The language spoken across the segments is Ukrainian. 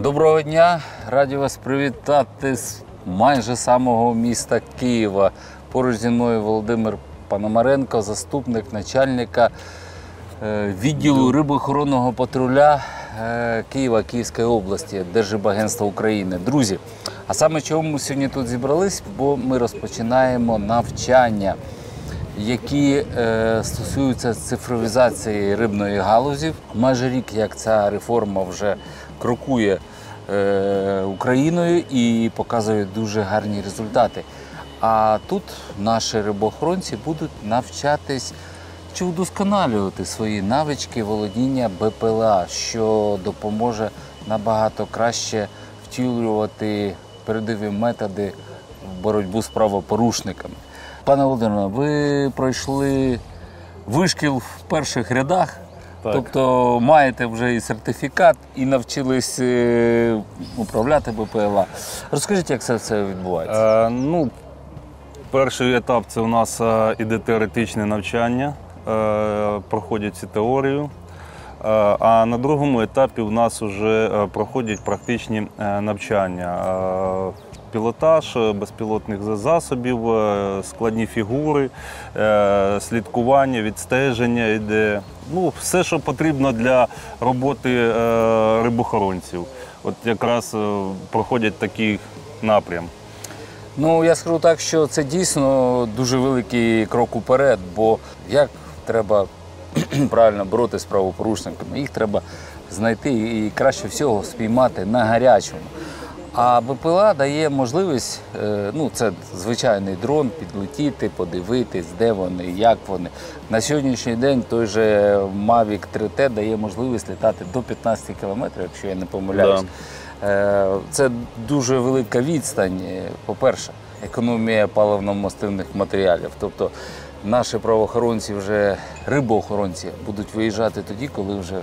Доброго дня! Раді вас привітати з майже самого міста Києва. Поруч зі мною Володимир Пономаренко, заступник начальника відділу рибоохоронного патруля Києва, Київської області, Держрибагентства України. Друзі, а саме чому ми сьогодні тут зібрались, бо ми розпочинаємо навчання, які стосуються цифровізації рибної галузі. Майже рік, як ця реформа вже крокує Україною і показує дуже гарні результати. А тут наші рибоохоронці будуть навчатись чи удосконалювати свої навички володіння БПЛА, що допоможе набагато краще втілювати передові методи в боротьбу з правопорушниками. Пане Володимире, ви пройшли вишкіл в перших рядах, так. Тобто маєте вже і сертифікат, і навчились управляти БПЛА. Розкажіть, як це все відбувається? Перший етап – це у нас іде теоретичне навчання, проходять ці теорію. А на другому етапі у нас вже проходять практичні навчання. Пілотаж безпілотних засобів, складні фігури, слідкування, відстеження йде. Все, що потрібно для роботи рибоохоронців. От якраз проходять такий напрям. Я скажу так, що це дійсно дуже великий крок уперед, бо як треба правильно боротися з правопорушниками, їх треба знайти і краще всього спіймати на гарячому. А БПЛА дає можливість, це звичайний дрон, підлетіти, подивитись, де вони, як вони. На сьогоднішній день той же Mavic 3T дає можливість літати до 15 кілометрів, якщо я не помиляюсь. Да. Це дуже велика відстань. По-перше, економія паливно-мастильних матеріалів. Тобто наші правоохоронці, рибоохоронці будуть виїжджати тоді, коли вже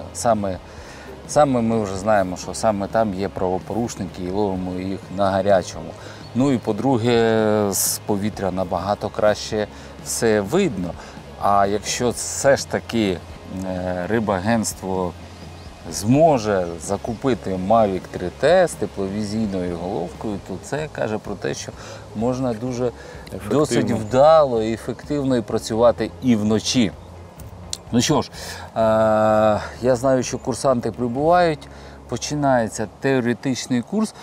саме ми вже знаємо, що саме там є правопорушники і ловимо їх на гарячому. І по-друге, з повітря набагато краще все видно. А якщо все ж таки рибагентство зможе закупити Mavic 3T з тепловізійною головкою, то це каже про те, що можна досить вдало і ефективно працювати і вночі. Що ж, я знаю, що курсанти прибувають, починається теоретичний курс.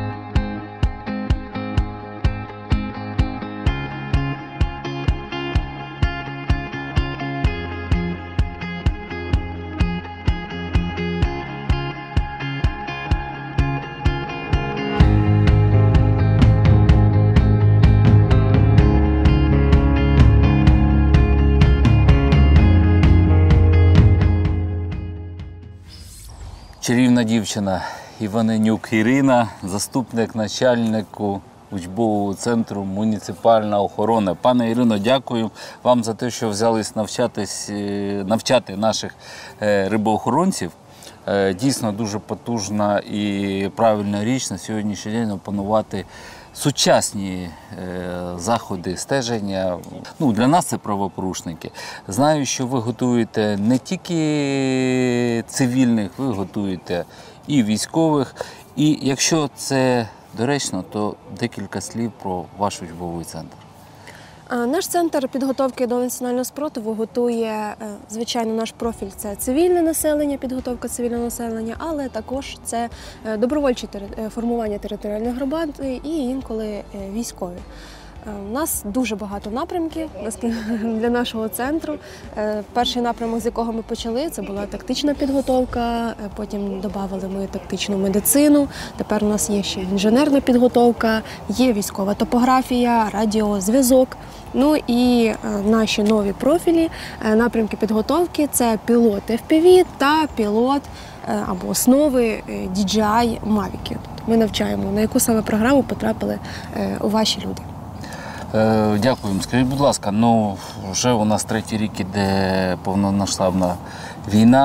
Чарівна дівчина Іваненюк Ірина, заступник начальнику учбового центру «Муніципальна охорона». Пане Ірино, дякую вам за те, що взялись навчати наших рибоохоронців. Дійсно дуже потужна і правильна річ на сьогоднішній день опанувати сучасні заходи стеження. Для нас це правопорушники. Знаю, що ви готуєте не тільки цивільних, ви готуєте і військових. І якщо це доречно, то декілька слів про ваш учбовий центр. Наш центр підготовки до національного спротиву готує, звичайно, наш профіль – це цивільне населення, підготовка цивільного населення, але також це добровольчі формування територіальних громад і інколи військові. У нас дуже багато напрямків для нашого центру. Перший напрямок, з якого ми почали, це була тактична підготовка, потім додали ми тактичну медицину, тепер у нас є ще інженерна підготовка, є військова топографія, радіозв'язок. І наші нові профілі, напрямки підготовки – це пілот FPV та пілот або основи DJI Mavic. Ми навчаємо, на яку саме програму потрапили ваші люди. Дякую. Скажіть, будь ласка, вже у нас третій рік іде повномасштабна війна,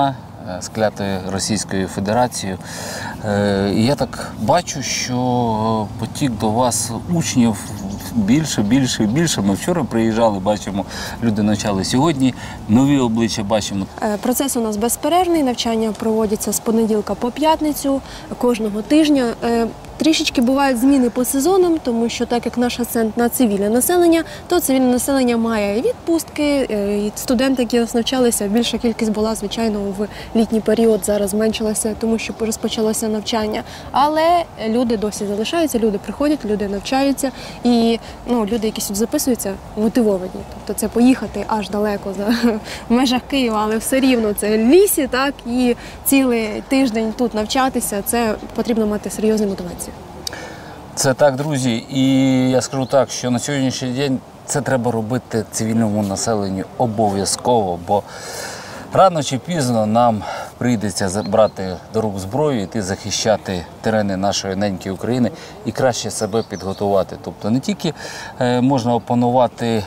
з клятою Російською Федерацією. І я так бачу, що потік до вас учнів більше, більше і більше. Ми вчора приїжджали, бачимо, люди навчали сьогодні, нові обличчя бачимо. Процес у нас безперервний, навчання проводяться з понеділка по п'ятницю, кожного тижня. Трішечки бувають зміни по сезонам, тому що так як наш акцент на цивільне населення, то цивільне населення має відпустки, і студенти, які нас навчалися, більша кількість була, звичайно, в літній період, зараз зменшилася, тому що розпочалося навчання. Але люди досі залишаються, люди приходять, люди навчаються, і люди, які сюди записуються, мотивовані. Тобто це поїхати аж далеко в межах Києва, але все рівно це лісі, так, і цілий тиждень тут навчатися, це потрібно мати серйозну мотивацію. Це так, друзі, і я скажу так, що на сьогоднішній день це треба робити цивільному населенню обов'язково, бо рано чи пізно нам прийдеться брати до рук зброю, йти захищати терени нашої неньки України і краще себе підготувати. Тобто не тільки можна опанувати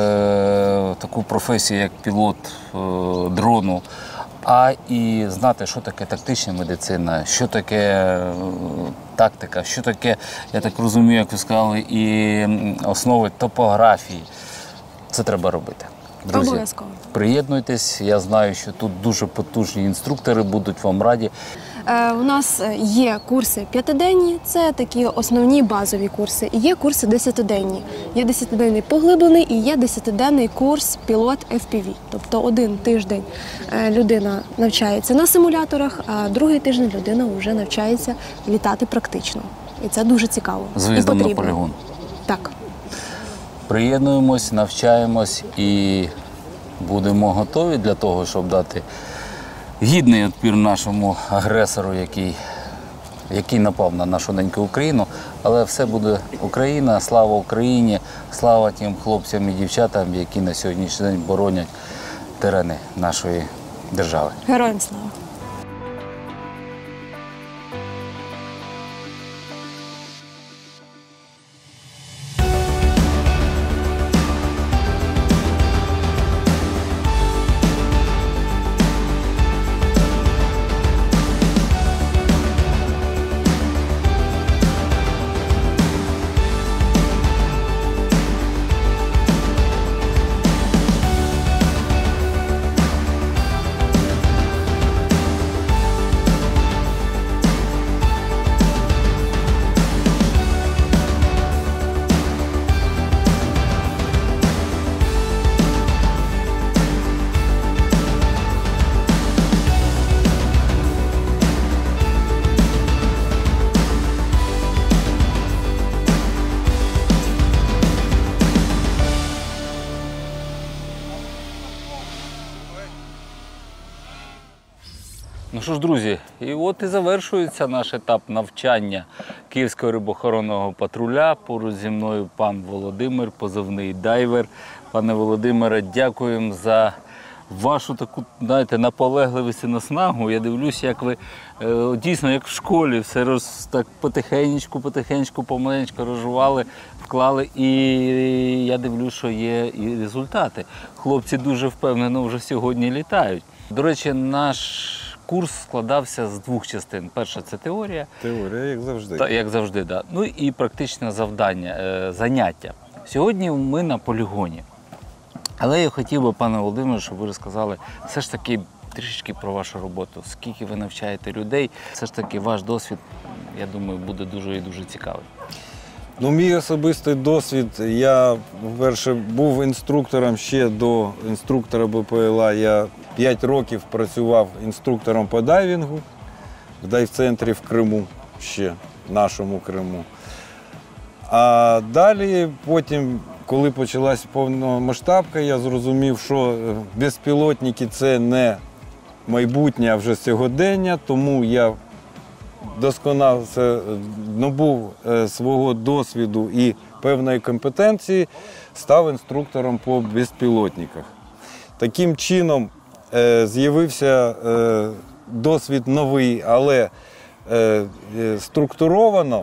таку професію, як пілот дрону, а і знати, що таке тактична медицина, що таке тактика, що таке, я так розумію, як ви сказали, і основи топографії. Це треба робити. Друзі, обов'язково. Приєднуйтесь, я знаю, що тут дуже потужні інструктори, будуть вам раді. У нас є курси 5-денні, це такі основні базові курси, і є курси 10-денні. Є 10-денний поглиблений і є 10-денний курс пілот FPV. Тобто один тиждень людина навчається на симуляторах, а другий тиждень людина вже навчається літати практично. І це дуже цікаво. З виїздом на полігон. Так. Приєднуємось, навчаємось і будемо готові для того, щоб дати гідний відпір нашому агресору, який напав на нашу неньку Україну. Але все буде Україна, слава Україні, слава тим хлопцям і дівчатам, які на сьогоднішній день боронять терени нашої держави. Героям слава! Ну що ж, друзі, і от і завершується наш етап навчання Київського рибоохоронного патруля. Поруч зі мною пан Володимир, позивний дайвер. Пане Володимире, дякуємо за вашу таку, знаєте, наполегливість і наснагу. Я дивлюсь, як ви дійсно, як в школі, все так потихеньку, помаленьку розжували, вклали. І я дивлюсь, що є і результати. Хлопці дуже впевнено вже сьогодні літають. До речі, наш курс складався з двох частин. Перша – це теорія. Теорія, як завжди. Як завжди, так. Ну і практичне заняття. Сьогодні ми на полігоні. Але я хотів би, пане Володимире, щоб ви розказали все ж таки трішечки про вашу роботу. Скільки ви навчаєте людей, все ж таки ваш досвід, я думаю, буде дуже і дуже цікавий. Ну, мій особистий досвід, я, по-перше, був інструктором ще до інструктора БПЛА. Я 5 років працював інструктором по дайвінгу в дайв-центрі в Криму, ще в нашому Криму. А далі, потім, коли почалась повномасштабка, я зрозумів, що безпілотники – це не майбутнє, а вже сьогодення, тому я набув свого досвіду і певної компетенції, став інструктором по безпілотниках. Таким чином з'явився досвід новий, але структуровано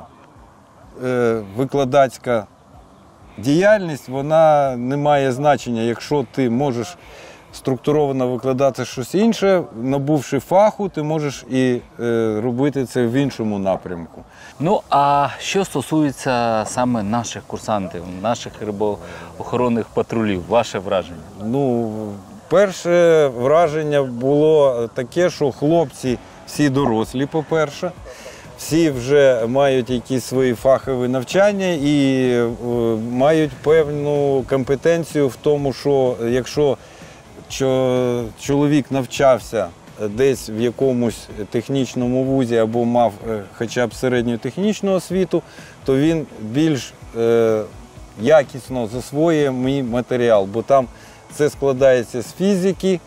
викладацька діяльність, вона не має значення, якщо ти можеш структуровано викладати щось інше, набувши фаху, ти можеш і робити це в іншому напрямку. Ну, а що стосується саме наших курсантів, наших рибоохоронних патрулів, ваше враження? Ну, перше враження було таке, що хлопці всі дорослі, по-перше, всі вже мають якісь свої фахові навчання і мають певну компетенцію в тому, що якщо чоловік навчався десь в якомусь технічному вузі або мав хоча б середню технічну освіту, то він більш якісно засвоює мій матеріал, бо там це складається з фізики.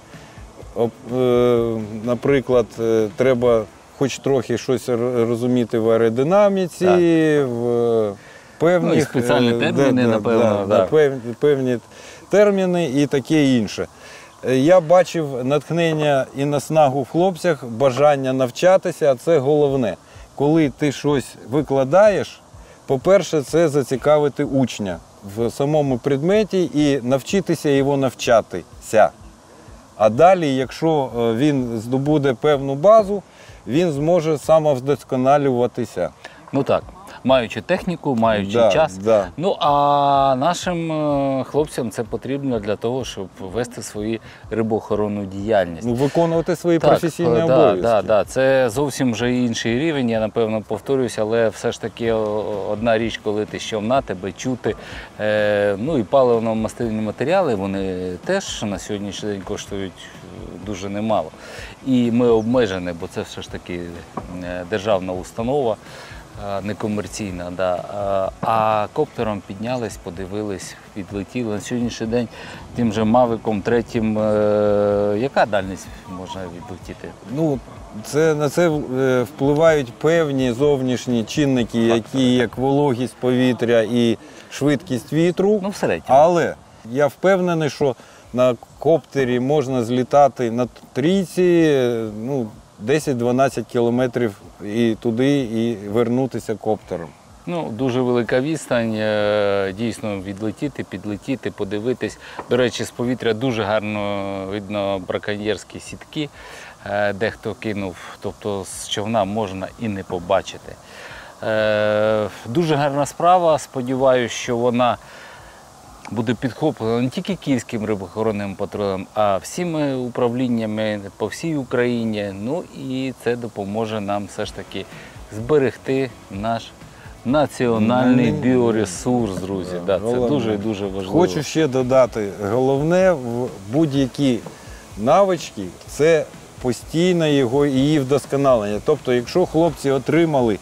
Наприклад, треба хоч трохи щось розуміти в аеродинаміці, в певні і спеціальні терміни, напевно. Певні терміни і таке інше. Я бачив натхнення і наснагу в хлопцях, бажання навчатися, а це головне. Коли ти щось викладаєш, по-перше, це зацікавити учня в самому предметі і навчитися його навчатися. А далі, якщо він здобуде певну базу, він зможе самовдосконалюватися. Ну так, маючи техніку, маючи час. Да. Ну, а нашим хлопцям це потрібно для того, щоб вести свою рибоохоронну діяльність. Ну, виконувати свої професійні обов'язки. Так. Це зовсім вже інший рівень, я напевно повторююся, але все ж таки одна річ, коли ти з човна, тебе чути. Ну і паливно-мастильні матеріали, вони теж на сьогоднішній день коштують дуже немало. І ми обмежені, бо це все ж таки державна установа, некомерційна. Да. А коптером піднялись, подивились, відлетіли. На сьогоднішній день тим же Мавиком, третім, яка дальність можна відлетіти? Ну, на це впливають певні зовнішні чинники, які як вологість повітря і швидкість вітру. Ну, в середньому. Але я впевнений, що на коптері можна злітати на трійці 10-12 кілометрів і туди, і вернутися коптером. Ну, дуже велика відстань, дійсно відлетіти, підлетіти, подивитись. До речі, з повітря дуже гарно видно браконьєрські сітки, дехто кинув, тобто з човна можна і не побачити. Дуже гарна справа, сподіваюся, що вона буде підхоплена не тільки Київським рибоохоронним патрулем, а всіми управліннями по всій Україні. Ну і це допоможе нам все ж таки зберегти наш національний біоресурс, друзі. Да, це дуже-дуже важливо. Хочу ще додати, головне в будь-які навички – це постійне її вдосконалення. Тобто, якщо хлопці отримали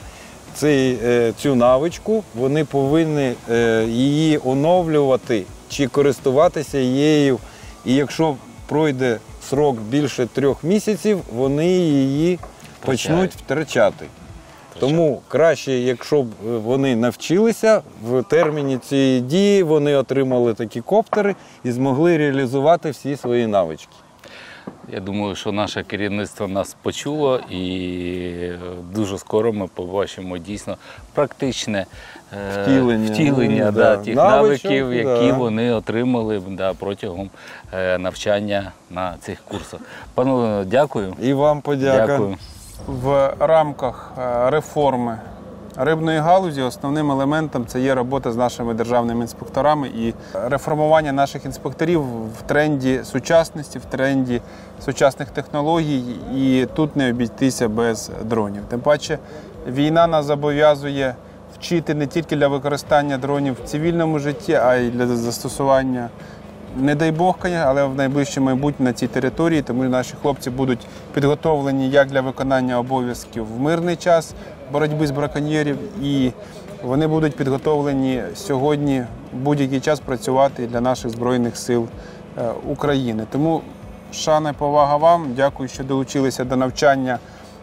цю навичку, вони повинні її оновлювати чи користуватися її. І якщо пройде срок більше 3 місяців, вони її почнуть втрачати. Тому краще, якщо б вони навчилися в терміні цієї дії, вони отримали такі коптери і змогли реалізувати всі свої навички. Я думаю, що наше керівництво нас почуло і дуже скоро ми побачимо дійсно практичне втілення тих навиків, які вони отримали протягом навчання на цих курсах. Пане, дякую. І вам подяка. Дякую. В рамках реформи рибної галузі основним елементом це є робота з нашими державними інспекторами і реформування наших інспекторів в тренді сучасності, в тренді сучасних технологій, і тут не обійтися без дронів. Тим паче війна нас зобов'язує вчити не тільки для використання дронів в цивільному житті, а й для застосування, не дай Бог, але в найближчому майбутньому на цій території, тому наші хлопці будуть підготовлені як для виконання обов'язків в мирний час боротьби з браконьєрів, і вони будуть підготовлені сьогодні в будь-який час працювати для наших Збройних сил України. Тому шана і повага вам, дякую, що долучилися до навчання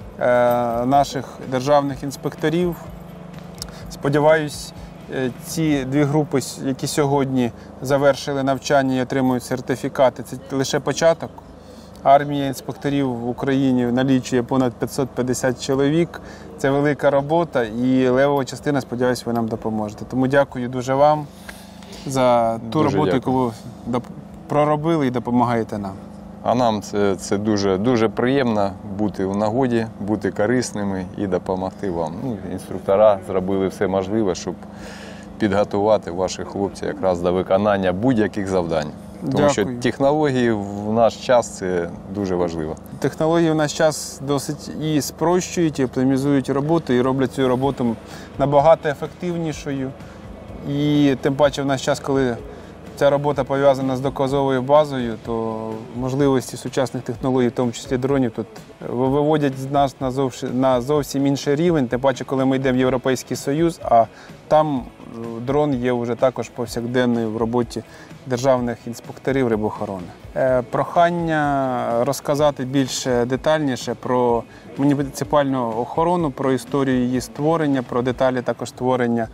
наших державних інспекторів. Сподіваюсь, ці 2 групи, які сьогодні завершили навчання і отримують сертифікати, це лише початок. Армія інспекторів в Україні налічує понад 550 чоловік. Це велика робота і левова частина, сподіваюся, ви нам допоможете. Тому дякую дуже вам за ту роботу, яку ви проробили і допомагаєте нам. А нам це дуже, дуже приємно бути в нагоді, бути корисними і допомогти вам. Ну, інструктора зробили все можливе, щоб підготувати ваших хлопців якраз до виконання будь-яких завдань. Тому що технології в наш час – це дуже важливо. Технології в наш час досить і спрощують, і оптимізують роботу, і роблять цю роботу набагато ефективнішою. І тим паче в наш час, коли ця робота пов'язана з доказовою базою, то можливості сучасних технологій, в тому числі дронів, тут виводять нас на зовсім інший рівень. Тим паче, коли ми йдемо в Європейський Союз, а там дрон є вже також повсякденною в роботі державних інспекторів рибоохорони. Прохання розказати більш детальніше про муніципальну охорону, про історію її створення, про деталі також створення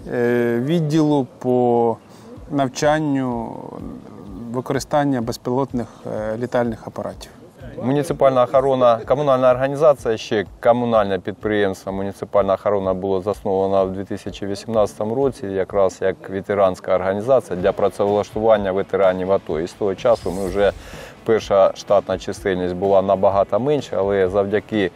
відділу по навчанню використання безпілотних літальних апаратів. Муніципальна охорона, комунальна організація, ще комунальне підприємство «Муніципальна охорона» було засновано в 2018 році, якраз як ветеранська організація для працевлаштування ветеранів АТО. І з того часу ми вже, перша штатна чисельність була набагато менша, але завдяки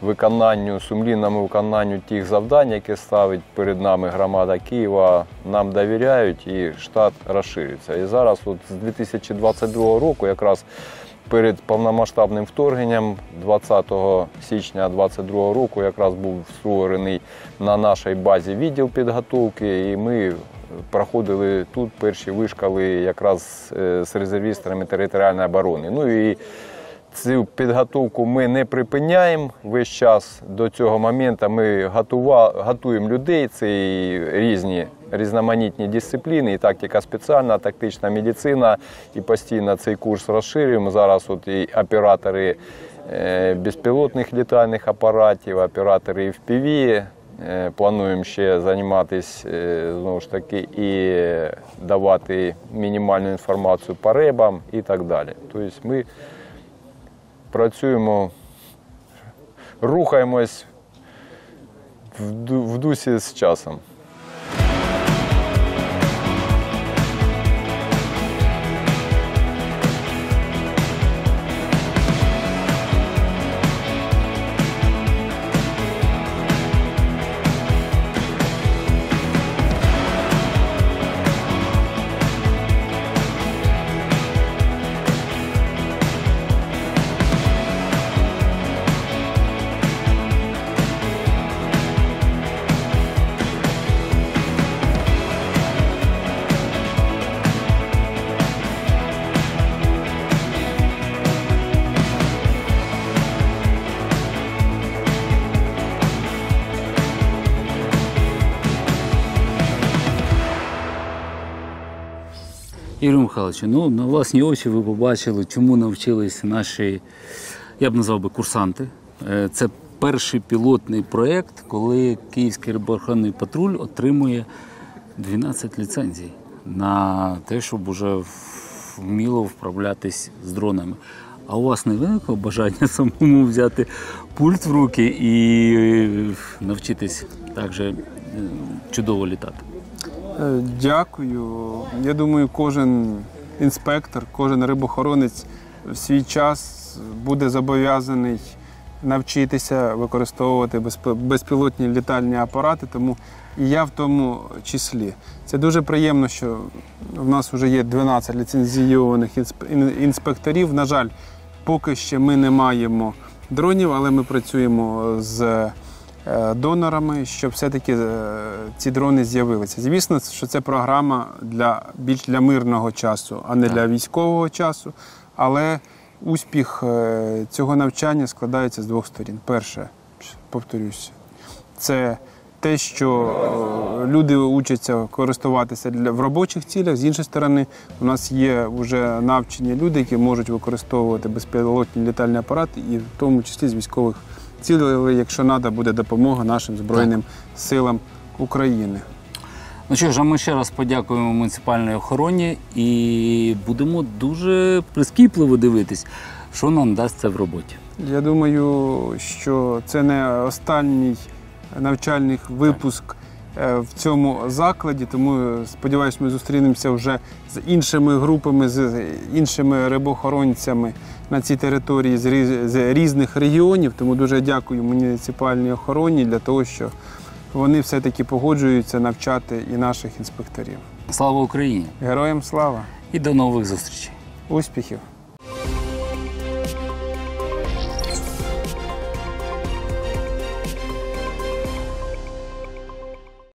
сумлінному виконанню тих завдань, які ставить перед нами громада Києва, нам довіряють і штат розширюється. І зараз от з 2022 року якраз перед повномасштабним вторгненням 20 січня 2022 року якраз був створений на нашій базі відділ підготовки, і ми проходили тут перші вишколи якраз з резервістами територіальної оборони. Ну і цю підготовку ми не припиняємо весь час. До цього моменту ми готуємо людей, це і різноманітні дисципліни, і тактика спеціальна, тактична медицина, і постійно цей курс розширюємо. Зараз от і оператори безпілотних літальних апаратів, оператори FPV. Плануємо ще займатися, знову ж таки, і давати мінімальну інформацію по рибам і так далі. Тобто ми працюємо, рухаємось в дусі з часом. Ігор Михайлович, на власні очі ви побачили, чому навчились наші, я б назвав би, курсанти. Це перший пілотний проєкт, коли Київський рибоохоронний патруль отримує 12 ліцензій на те, щоб уже вміло вправлятись з дронами. А у вас не виникло бажання самому взяти пульт в руки і навчитись так же чудово літати? Дякую. Я думаю, кожен інспектор, кожен рибоохоронець в свій час буде зобов'язаний навчитися використовувати безпілотні літальні апарати, тому і я в тому числі. Це дуже приємно, що в нас вже є 12 ліцензійованих інспекторів. На жаль, поки ще ми не маємо дронів, але ми працюємо з донорами, щоб все-таки ці дрони з'явилися. Звісно, що це програма більш для мирного часу, а не для військового часу. Але успіх цього навчання складається з двох сторін. Перше, повторюся, це те, що люди учаться користуватися в робочих цілях. З іншої сторони, у нас є вже навчені люди, які можуть використовувати безпілотні літальні апарати, і в тому числі з військових цілей, якщо треба, буде допомога нашим Збройним силам України. Ну що ж, а ми ще раз подякуємо муніципальній охороні і будемо дуже прискіпливо дивитись, що нам дасть це в роботі. Я думаю, що це не останній навчальний випуск в цьому закладі, тому сподіваюся, ми зустрінемося вже з іншими групами, з іншими рибоохоронцями на цій території з різних регіонів. Тому дуже дякую муніципальній охороні для того, що вони все-таки погоджуються навчати і наших інспекторів. Слава Україні! Героям слава! І до нових зустрічей! Успіхів!